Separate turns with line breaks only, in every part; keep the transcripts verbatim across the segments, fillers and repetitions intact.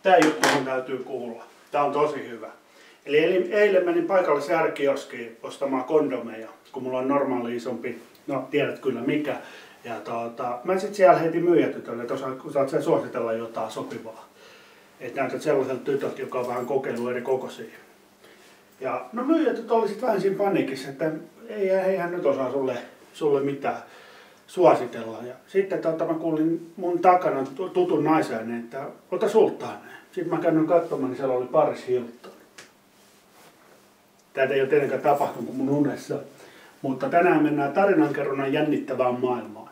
Tämä juttu mun täytyy kuulla. Tämä on tosi hyvä. Eli eilen menin paikalliseen R-kioskiin ostamaan kondomeja, kun mulla on normaali isompi, no tiedät kyllä mikä. Ja tuota, mä sitten siellä heitin myyjätytölle, että osaat sä suositella jotain sopivaa. Että näytät sellaiselta tytöltä, joka on vähän kokeillut eri kokoisia. Ja no myyjätyt oli sitten vähän siinä paniikissa, että ei, ei hän nyt osaa sulle, sulle mitään suositella. Ja sitten tuota, mä kuulin mun takana tutun naisen, että ota sulttaaneen. Sitten mä käyn katsomaan, niin siellä oli Paris Hilton. Tätä ei ole tietenkään tapahtunut kuin mun unessa. Mutta tänään mennään tarinankerronnan jännittävään maailmaan.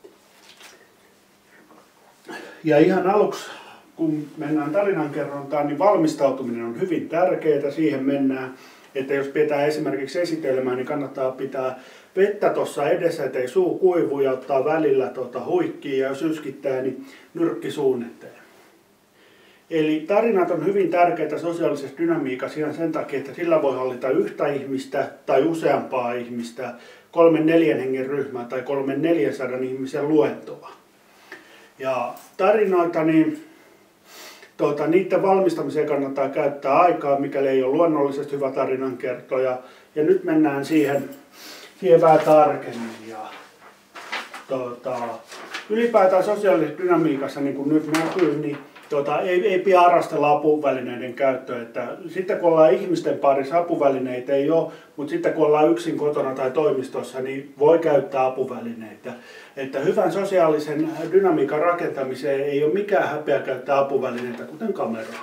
Ja ihan aluksi, kun mennään tarinankerrontaan, niin valmistautuminen on hyvin tärkeää. Siihen mennään, että jos pitää esimerkiksi esitelmää, niin kannattaa pitää vettä tuossa edessä, ettei suu kuivu ja ottaa välillä tuota huikkiin. Ja jos yskittää, niin nyrkki suun eteen. Eli tarinat on hyvin tärkeitä sosiaalisessa dynamiikassa ihan sen takia, että sillä voi hallita yhtä ihmistä tai useampaa ihmistä, kolmen neljän hengen ryhmää tai kolmen neljänsadan ihmisen luentoa. Ja tarinoita, niin tuota, niiden valmistamiseen kannattaa käyttää aikaa, mikäli ei ole luonnollisesti hyvä tarinankertoja. Ja nyt mennään siihen, siihen vähän tarkemmin. Ja, tuota, ylipäätään sosiaalisessa dynamiikassa, niin kuin nyt näkyy, niin Tuota, ei, ei pidä harrastella apuvälineiden käyttöä. Että sitten kun ollaan ihmisten parissa, apuvälineitä ei ole, mutta sitten kun ollaan yksin kotona tai toimistossa, niin voi käyttää apuvälineitä. Että hyvän sosiaalisen dynamiikan rakentamiseen ei ole mikään häpeä käyttää apuvälineitä, kuten kameraa.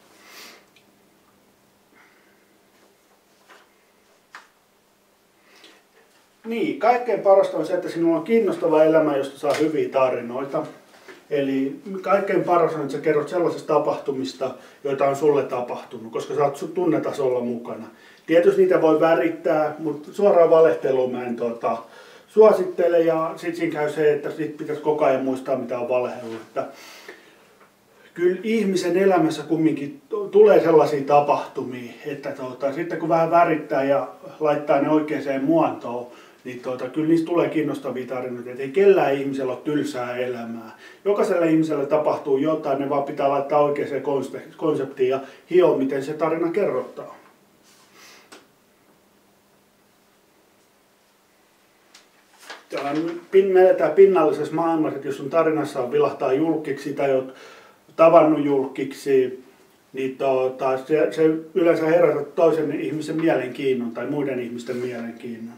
Niin, kaikkein parasta on se, että sinulla on kiinnostava elämä, josta saa hyviä tarinoita. Eli kaikkein paras on, että sä kerrot sellaisista tapahtumista, joita on sulle tapahtunut, koska sä oot tunnetasolla mukana. Tietysti niitä voi värittää, mutta suoraan valehtelua mä en tuota, suosittele. Ja sitten siinä käy se, että sit pitäisi koko ajan muistaa, mitä on valehdellut. Että kyllä ihmisen elämässä kumminkin tulee sellaisia tapahtumia, että tuota, sitten kun vähän värittää ja laittaa ne oikeaan muotoon, niin tuota, kyllä niistä tulee kiinnostavia tarinoita, että ei kellään ihmisellä ole tylsää elämää. Jokaiselle ihmiselle tapahtuu jotain, ne vaan pitää laittaa oikeaan konseptiin ja hioa, miten se tarina kerrottaa. Me eletään pinnallisessa maailmassa, että jos sun tarinassa on vilahtaa julkiksi tai olet tavannut julkiksi, niin tuota, se, se yleensä herättää toisen ihmisen mielenkiinnon tai muiden ihmisten mielenkiinnon.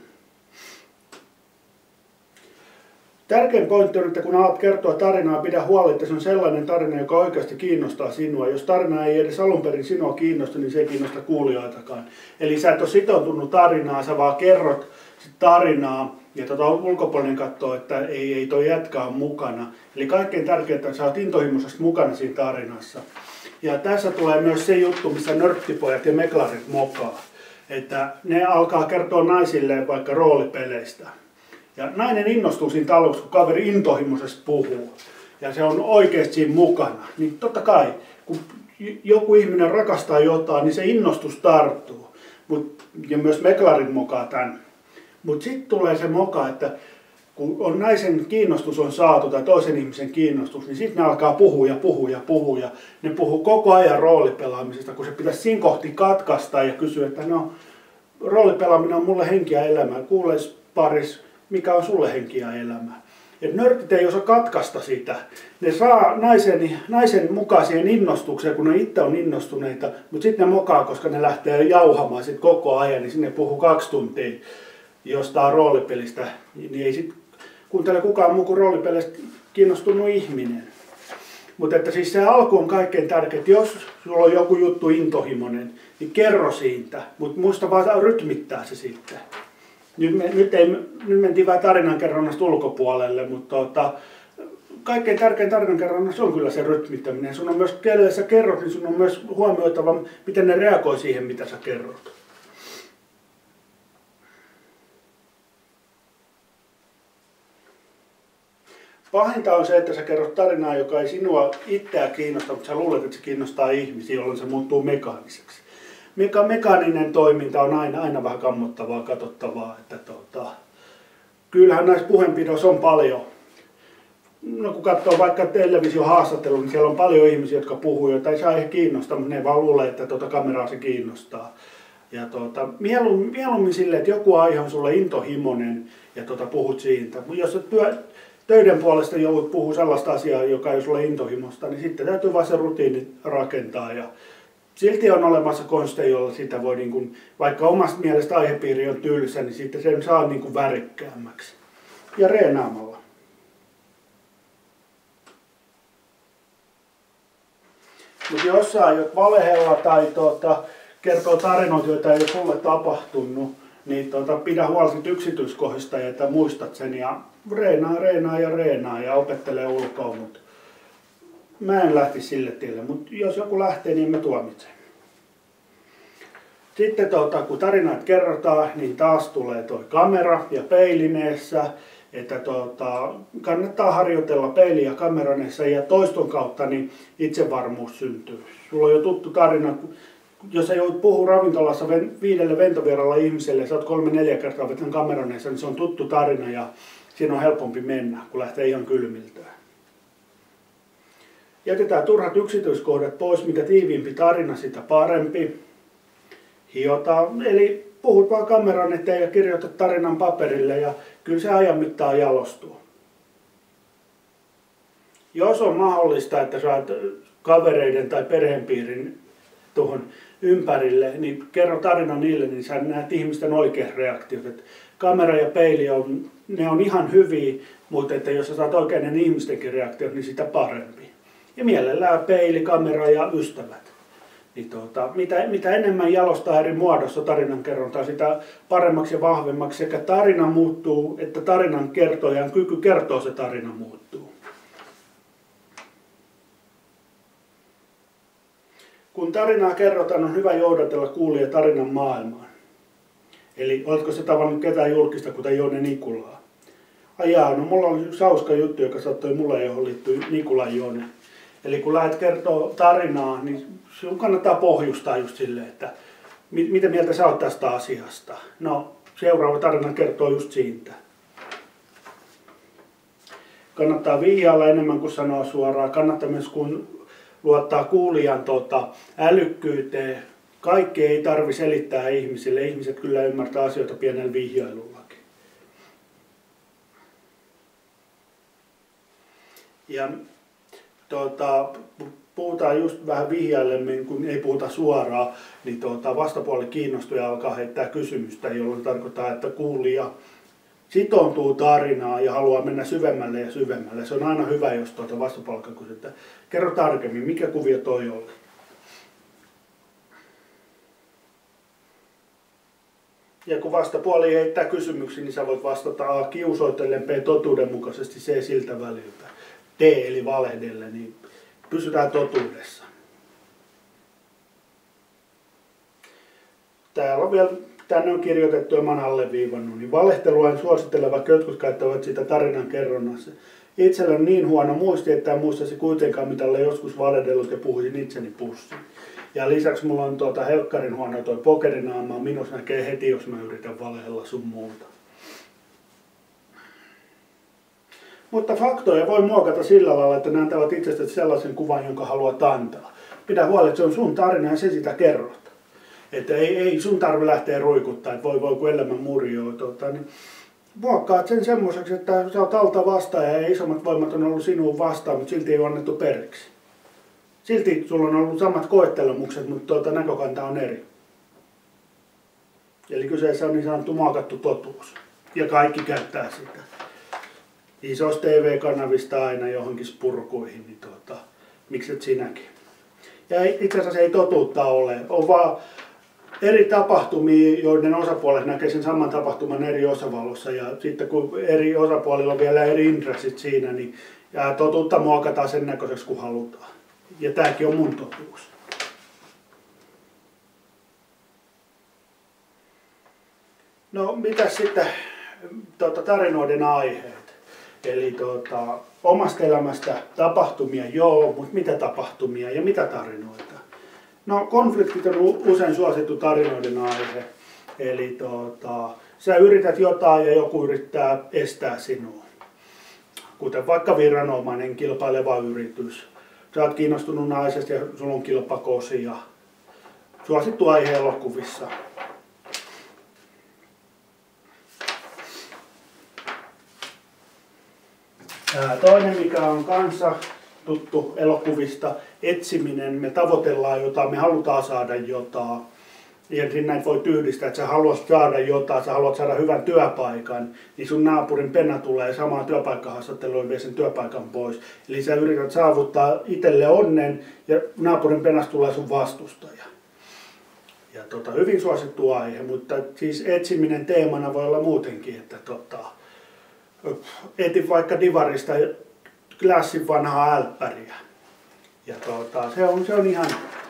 Tärkein pointti on, että kun alat kertoa tarinaa, pidä huoli, että se on sellainen tarina, joka oikeasti kiinnostaa sinua. Jos tarina ei edes alun perin sinua kiinnosta, niin se ei kiinnosta kuulijoitakaan. Eli sä et ole sitoutunut tarinaa, sä vaan kerrot tarinaa ja tota ulkopuolinen katsoo, että ei, ei toi jätkä ole mukana. Eli kaikkein tärkeintä, että sä oot intohimoisesti mukana siinä tarinassa. Ja tässä tulee myös se juttu, missä nörttipojat ja meklarit mokaa. Että ne alkaa kertoa naisille vaikka roolipeleistä. Ja nainen innostuu siinä aluksi, kun kaveri intohimoisesti puhuu. Ja se on oikeasti siinä mukana. Niin totta kai, kun joku ihminen rakastaa jotain, niin se innostus tarttuu. Mut, ja myös meklarit mokaa tämän. Mutta sitten tulee se moka, että kun on naisen kiinnostus on saatu tai toisen ihmisen kiinnostus, niin sitten ne alkaa puhua ja puhua ja puhua. Ja ne puhuu koko ajan roolipelaamisesta, kun se pitäisi siinä kohti katkaista ja kysyä, että no, roolipelaaminen on mulle henki ja elämä. Kuules paris, mikä on sulle henki ja elämä. Et nörtit ei osaa katkaista sitä. Ne saa naisen, naisen mukaan siihen innostukseen, kun ne itse on innostuneita, mutta sitten ne mokaa, koska ne lähtee jauhamaan sit koko ajan, niin sinne puhuu kaksi tuntia jostain roolipelistä, niin ei sitten kuuntele kukaan muu kuin roolipelistä kiinnostunut ihminen. Mutta että siis se alku on kaikkein tärkeää, jos sulla on joku juttu intohimoinen, niin kerro siitä, mutta muista vaan rytmittää se sitten. Nyt, me, nyt, ei, nyt mentiin vähän tarinankerronnasta ulkopuolelle, mutta tota, kaikkein tärkein tarinankerronnassa on kyllä se rytmittäminen. Sun on myös, kelle sä kerrot, niin sun on myös huomioitava, miten ne reagoi siihen, mitä sä kerrot. Pahinta on se, että sä kerrot tarinaa, joka ei sinua itseä kiinnosta, mutta sä luulet, että se kiinnostaa ihmisiä, jolloin se muuttuu mekaaniseksi. Meka- mekaaninen toiminta on aina, aina vähän kammottavaa, katsottavaa. Että tota, kyllähän näissä puheenpidoissa on paljon no kun katsoo vaikka televisiohaastattelua, niin siellä on paljon ihmisiä, jotka puhuu, joita ei se aihe kiinnostaa, mutta ne vaan luulee, että tuota kameraa se kiinnostaa. Ja tuota, mieluummin, mieluummin silleen, että joku aihe on sulle intohimoinen ja tuota, puhut siitä. Jos sä työ, töiden puolesta joudut puhua sellaista asiaa, joka ei ole sulle intohimosta, niin sitten täytyy vaan se rutiini rakentaa. Ja silti on olemassa konsteja, joilla sitä voi, niin kuin, vaikka omasta mielestä aihepiiri on tylsä, niin sitten sen saa niin kuin värikkäämmäksi. Ja reenaamalla. Mutta jos sä aiot valehella tai tuota, kertoo tarinoita, joita ei ole sulle tapahtunut, niin tuota, pidä huolta yksityiskohdista ja että muistat sen ja reenaa, reenaa ja reenaa ja opettelee ulkoa. Mut mä en lähtisi sille tielle, mutta jos joku lähtee, niin mä tuomitsen. Sitten tuota, kun tarinat kerrotaan, niin taas tulee toi kamera ja peilineessä. Että tuota, kannattaa harjoitella peili- ja kameraneessa ja toiston kautta niin itsevarmuus syntyy. Sulla on jo tuttu tarina, jos sä joudut puhua ravintolassa viidelle ventovieralla ihmiselle ja sä oot kolme neljä kertaa vetän kameraneessa, niin se on tuttu tarina ja siinä on helpompi mennä, kun lähtee ihan kylmiltään. Jätetään turhat yksityiskohdat pois, mitä tiiviimpi tarina, sitä parempi. Hiotaan, eli puhut vaan kameran eteen ja kirjoitat tarinan paperille ja kyllä se ajan mittaan jalostuu. Jos on mahdollista, että saat kavereiden tai perheenpiirin tuohon ympärille, niin kerro tarina niille, niin sä näet ihmisten oikeat reaktiot. Et kamera ja peili on, ne on ihan hyviä, mutta että jos sä saat oikein ihmistenkin reaktiot, niin sitä parempi. Ja mielellään peili, kamera ja ystävät. Niin tuota, mitä, mitä enemmän jalostaa eri muodossa tarinan kerrontaa, sitä paremmaksi ja vahvemmaksi sekä tarina muuttuu, että tarinan kertojan kyky kertoa se tarina muuttuu. Kun tarinaa kerrotaan, on hyvä johdatella kuulija tarinan maailmaan. Eli oletko se tavannut ketään julkista, kuten Joone Nikulaa? Ajaa, no mulla on yksi hauska juttu, joka sattui mulle, johon liittyy Nikulan Joone. Eli kun lähdet kertoa tarinaa, niin sinun kannattaa pohjustaa just silleen, että mit, mitä mieltä sä oot tästä asiasta. No, seuraava tarina kertoo just siitä. Kannattaa vihjailla enemmän kuin sanoa suoraan. Kannattaa myös kun luottaa kuulijan tota, älykkyyteen. Kaikki ei tarvi selittää ihmisille. Ihmiset kyllä ymmärtää asioita pienellä vihjailullakin. Ja Tuota, puhutaan just vähän vihjailemmin, kun ei puhuta suoraan, niin tuota, vastapuoli kiinnostuu ja alkaa heittää kysymystä, jolloin tarkoittaa, että kuulija sitoutuu tarinaan ja haluaa mennä syvemmälle ja syvemmälle. Se on aina hyvä, jos tuota vastapuolelta kysyy, että kerro tarkemmin, mikä kuvio toi oli. Ja kun vastapuoli heittää kysymyksiä, niin sä voit vastata A kiusoitellen, B totuudenmukaisesti, C siltä väliltä. D eli valehdelle, niin pysytään totuudessa. Täällä on vielä, tänne on kirjoitettu ja mä oon alleviivannut, niin valehtelua en suosittele, vaikka jotkut käyttävät sitä tarinan kerronnassa. Itsellä on niin huono muisti, että en muistaisi kuitenkaan, mitä olen joskus valehdellut ja puhuisin itseni pussiin. Ja lisäksi mulla on tuota helkkarin huono toi pokerinaama, minus näkee heti, jos mä yritän valehella sun muuta. Mutta faktoja voi muokata sillä lailla, että ne antavat itsestäsi sellaisen kuvan, jonka haluat antaa. Pidä huoli, että se on sun tarina ja se sitä kerrot. Että ei, ei sun tarvitse lähteä ruikuttaa, että voi voi kun elämän murjoo. Tuota, niin muokkaat sen semmoiseksi, että sä oot alta vastaan ja isommat voimat on ollut sinuun vastaan, mutta silti ei ole annettu periksi. Silti sulla on ollut samat koettelemukset, mutta tuota, näkökanta on eri. Eli kyseessä on niin sanottu muokattu totuus. Ja kaikki käyttää sitä. Isoista T V-kanavista aina johonkin spurkuihin, niin tuota, mikset sinäkin. Ja itse asiassa ei totuutta ole. On vaan eri tapahtumia, joiden osapuolet näkee sen saman tapahtuman eri osavalossa. Ja sitten kun eri osapuolilla on vielä eri intressit siinä, niin ja totuutta muokataan sen näköiseksi kuin halutaan. Ja tämäkin on mun totuus. No mitäs sitten tuota, tarinoiden aiheet? Eli tuota, omasta elämästä tapahtumia, joo, mutta mitä tapahtumia ja mitä tarinoita? No konfliktit on usein suosittu tarinoiden aihe. Eli tuota, sä yrität jotain ja joku yrittää estää sinua. kuten vaikka viranomainen, kilpaileva yritys. Sä oot kiinnostunut naisesta ja sulla on kilpakosi ja suosittu aihe elokuvissa. Toinen, mikä on kanssa tuttu elokuvista, etsiminen. Me tavoitellaan jotain, me halutaan saada jotain. Ja näitä voi yhdistää, että sä haluat saada jotain, sä haluat saada hyvän työpaikan, niin sun naapurin penna tulee samaan työpaikkahaastatteluun ja vie sen työpaikan pois. Eli sä yrität saavuttaa itselle onnen ja naapurin pennasta tulee sun vastustaja. Ja tota, hyvin suosittu aihe, mutta siis etsiminen teemana voi olla muutenkin, että tota, etin vaikka divarista klassin vanhaa älppäriä. Ja tota, se, on, se on ihan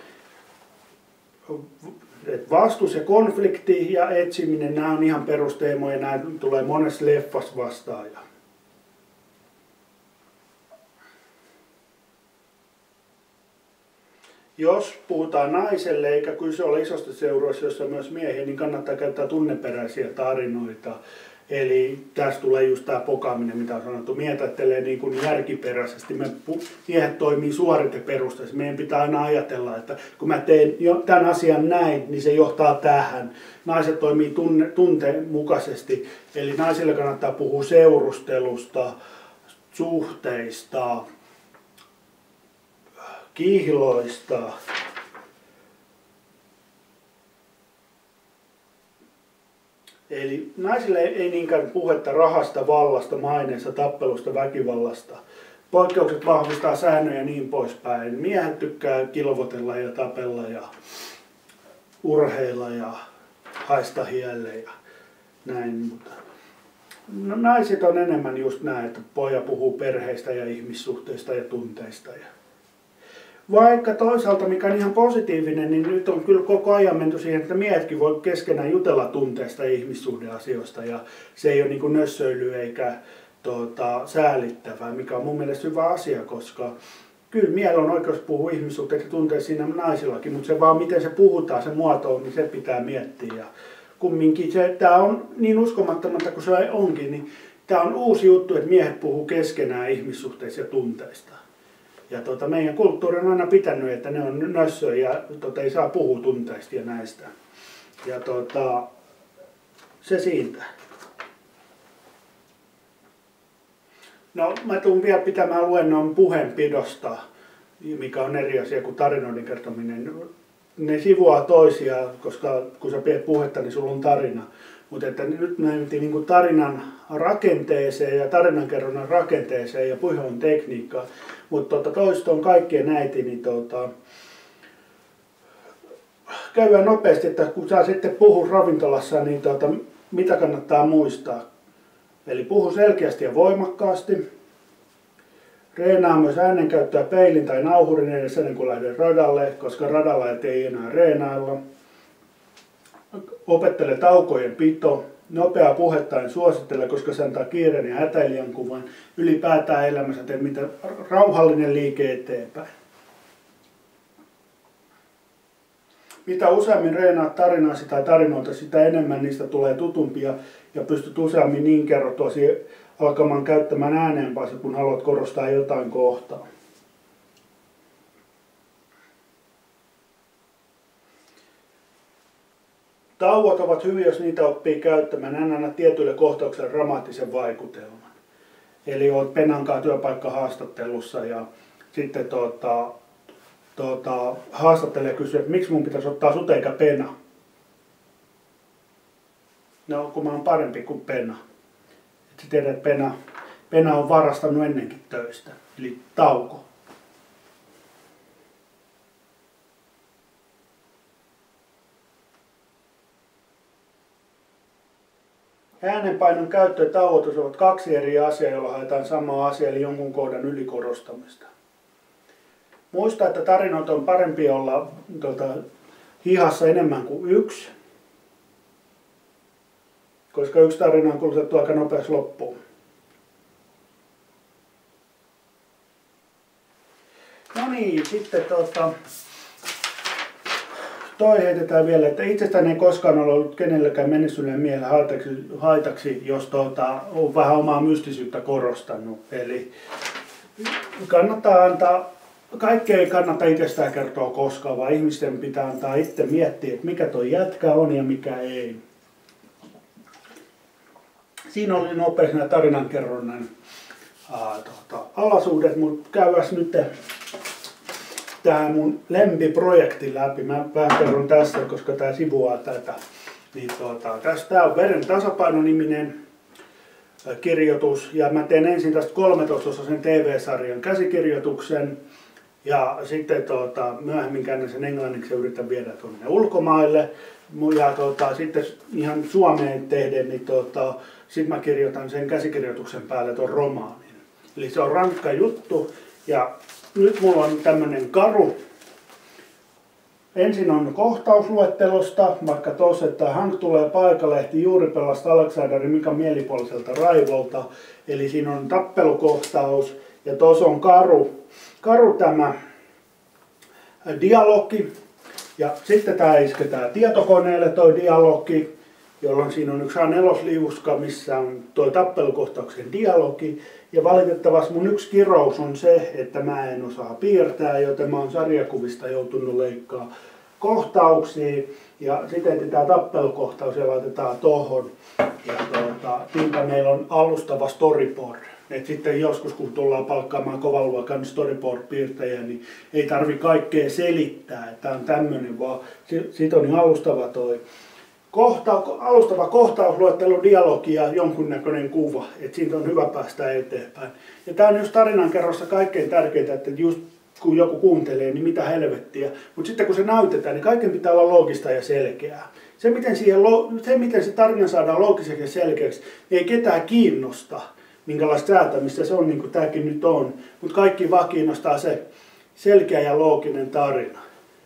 vastus ja konflikti ja etsiminen, nämä on ihan perusteemoja, nämä tulee monessa leffassa vastaan. Jos puhutaan naiselle, eikä kyse ole isosta seuroista, jossa on myös miehiä, niin kannattaa käyttää tunneperäisiä tarinoita. Eli tässä tulee just tämä pokaaminen, mitä on sanottu. Miehet ajattelee niin kuin järkiperäisesti. Me miehet toimii suoriteperusteisesti. Meidän pitää aina ajatella, että kun mä teen tämän asian näin, niin se johtaa tähän. Naiset toimii tunne, tunteen mukaisesti. Eli naisille kannattaa puhua seurustelusta, suhteista, kihloista. Eli naisille ei niinkään puhetta rahasta, vallasta, maineesta, tappelusta, väkivallasta. Poikkeukset vahvistaa säännöjä ja niin poispäin. Miehet tykkää kilvotella ja tapella ja urheilla ja haista hielle ja näin. Mutta no, naiset on enemmän just näin, että poja puhuu perheistä ja ihmissuhteista ja tunteista. Ja vaikka toisaalta, mikä on ihan positiivinen, niin nyt on kyllä koko ajan menty siihen, että miehetkin voi keskenään jutella tunteista ja ihmissuhdeasioista. Ja se ei ole niin kuin nössöilyä eikä tuota, säälittävää, mikä on mun mielestä hyvä asia, koska kyllä miehellä on oikeus puhua ihmissuhteista ja tunteista siinä naisillakin, mutta se vaan miten se puhutaan, se muoto on, niin se pitää miettiä. Ja kumminkin se, tämä on niin uskomattomalta kuin se onkin, niin tämä on uusi juttu, että miehet puhuu keskenään ihmissuhteista ja tunteista. Ja tota, meidän kulttuuri on aina pitänyt, että ne on nössöjä ja tota, ei saa puhua tunteista ja näistä. Ja tota, se siitä. No mä tuun vielä pitämään luennon puheenpidosta, mikä on eri asia kuin tarinoiden kertominen. Ne sivuaa toisiaan, koska kun sä pidät puhetta, niin sulla on tarina. Mutta että nyt me mentiin niin kuin tarinan rakenteeseen ja tarinankerronnan rakenteeseen ja puheen tekniikkaan. Mutta tota, toisto on kaikkien äiti, niin tota, käydään nopeasti, että kun sä sitten puhut ravintolassa, niin tota, mitä kannattaa muistaa. Eli puhu selkeästi ja voimakkaasti. Reenaa myös äänenkäyttöä peilin tai nauhurin edessä ennen kuin lähden radalle, koska radalla ei enää reenailla. Opettele taukojen pito. Nopeaa puhetta en suosittele, koska se antaa kiireen ja hätäilijän kuvan. Ylipäätään elämässä tee mitä rauhallinen liike eteenpäin. Mitä useammin reenaat tarinasi tai tarinoita, sitä enemmän niistä tulee tutumpia ja pystyt useammin niin kerrottuasi alkamaan käyttämään ääneenpäin, kun haluat korostaa jotain kohtaa. Tauot ovat hyviä, jos niitä oppii käyttämään. Hän anna tietyille kohtauksille dramaattisen vaikutelman. Eli olet penankaan työpaikkahaastattelussa ja sitten tuota, tuota, haastattelija kysyy, että miksi mun pitäisi ottaa sut eikä pena. No, kun mä oon parempi kuin pena. Et tiedät, että pena, pena on varastanut ennenkin töistä. Eli tauko. Äänenpainon käyttö ja tauotus ovat kaksi eri asiaa, joilla haetaan samaa asiaa, eli jonkun kohdan ylikorostamista. Muista, että tarinoita on parempi olla tuota, hihassa enemmän kuin yksi, koska yksi tarina on kulutettu aika nopeasti loppuun. No niin, sitten tuota, toi heitetään vielä, että itsestään ei koskaan ole ollut kenellekään menestyneen miehen haitaksi, haitaksi jos tuota, on vähän omaa mystisyyttä korostanut. Eli kannattaa antaa, kaikkea ei kannata itsestään kertoa koskaan, vaan ihmisten pitää antaa itse miettiä, että mikä tuo jätkä on ja mikä ei. Siinä oli nopeasti nämä tarinankerronnan aa, tuota, alaisuudet, mutta käydään nyt tämä mun lempiprojekti läpi. Mä vähän kerron tästä, koska tämä sivuaa tätä. Niin tuota, tästä on Veren tasapaino-niminen kirjoitus, ja mä teen ensin tästä kolmetoista-osaisen T V-sarjan käsikirjoituksen, ja sitten tuota, myöhemmin käännän sen englanniksi ja yritän viedä tuonne ulkomaille. Ja tuota, sitten ihan Suomeen tehden, niin tuota, sitten mä kirjoitan sen käsikirjoituksen päälle tuon romaanin. Eli se on rankka juttu, ja nyt mulla on tämmönen karu. Ensin on kohtausluettelosta, vaikka tossa, että Hank tulee paikalle, ehti juuri pelasta Aleksanderin Mikan mielipuoliselta raivolta. Eli siinä on tappelukohtaus, ja tuossa on karu, karu tämä dialogi. Ja sitten tämä isketään tietokoneelle toi dialogi, jolloin siinä on yksi A neljä-liuska, missä on tuo tappelukohtauksen dialogi. Ja valitettavasti mun yksi kirous on se, että mä en osaa piirtää, joten mä oon sarjakuvista joutunut leikkaa kohtauksia. Ja sitten tämä tappelukohtaus ja laitetaan tohon. Ja tuota, niinpä meillä on alustava storyboard. Et sitten joskus kun tullaan palkkaamaan kovan luokan storyboard-piirtäjä, niin ei tarvi kaikkea selittää, että on tämmöinen, vaan siitä on alustava toi kohta, alustava kohtausluettelo, dialogi ja jonkunnäköinen kuva, että siitä on hyvä päästä eteenpäin. Ja tämä on just tarinankerrossa kaikkein tärkeintä, että just kun joku kuuntelee, niin mitä helvettiä. Mutta sitten kun se näytetään, niin kaiken pitää olla loogista ja selkeää. Se miten, siihen, se, miten se tarina saadaan loogiseksi ja selkeäksi, ei ketään kiinnosta, minkälaista säätämistä se on, niin kuin tämäkin nyt on. Mutta kaikki vaan kiinnostaa se selkeä ja looginen tarina.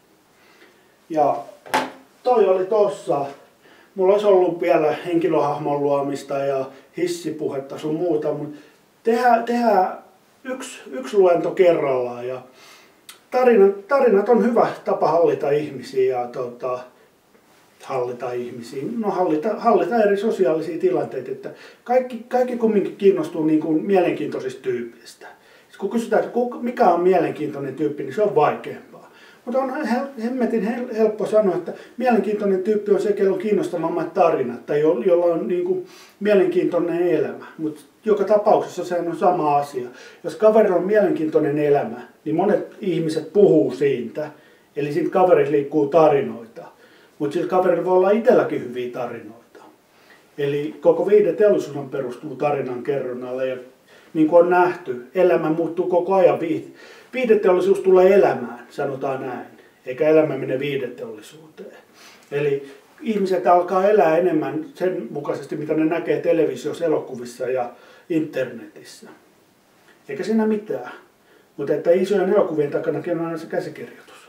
Ja toi oli tossa. Mulla olisi ollut vielä henkilöhahmon luomista ja hissipuhetta sun muuta, mutta tehdään, tehdään yksi, yksi luento kerrallaan. Ja tarinat, tarinat on hyvä tapa hallita ihmisiä ja tota, hallita ihmisiä, no hallita, hallita eri sosiaalisia tilanteita. Että kaikki, kaikki kumminkin kiinnostuu niin kuin mielenkiintoisista tyypistä. Kun kysytään, että mikä on mielenkiintoinen tyyppi, niin se on vaikeampaa. Mutta on hemmetin helppo sanoa, että mielenkiintoinen tyyppi on se, jolla on kiinnostavammat tarinat tai jolla on niin kuin mielenkiintoinen elämä. Mutta joka tapauksessa se on sama asia. Jos kaverilla on mielenkiintoinen elämä, niin monet ihmiset puhuu siitä. Eli siitä kaverissa liikkuu tarinoita. Mutta sillä kaverilla voi olla itselläkin hyviä tarinoita. Eli koko viihdeteollisuus perustuu tarinan kerronnalle. Ja niin kuin on nähty, elämä muuttuu koko ajan. Viihdeteollisuus tulee elämään, sanotaan näin, eikä elämä mene viihdeteollisuuteen. Eli ihmiset alkaa elää enemmän sen mukaisesti, mitä ne näkee televisiossa, elokuvissa ja internetissä. Eikä siinä mitään. Mutta että isojen elokuvien takanakin on aina se käsikirjoitus.